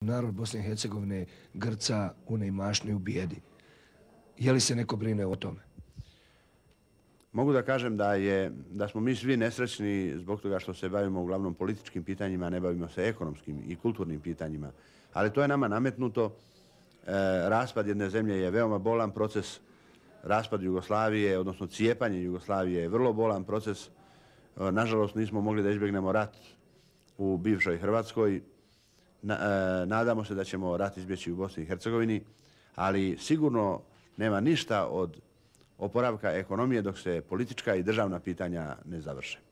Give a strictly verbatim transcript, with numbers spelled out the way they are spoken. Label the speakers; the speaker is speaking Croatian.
Speaker 1: Narod Bosne i Hercegovine grca u neimaštini i u bijedi. Je li se neko brine o tome?
Speaker 2: Mogu da kažem da, je, da smo mi svi nesrećni zbog toga što se bavimo uglavnom političkim pitanjima, ne bavimo se ekonomskim i kulturnim pitanjima. Ali to je nama nametnuto. E, raspad jedne zemlje je veoma bolan proces. Raspad Jugoslavije, odnosno cijepanje Jugoslavije je vrlo bolan proces. E, nažalost, nismo mogli da izbjegnemo rat u bivšoj Hrvatskoj. Na, e, nadamo se da ćemo rat izbjeći u Bosni i Hercegovini, ali sigurno nema ništa od oporavka ekonomije dok se politička i državna pitanja ne završe.